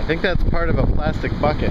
I think that's part of a plastic bucket.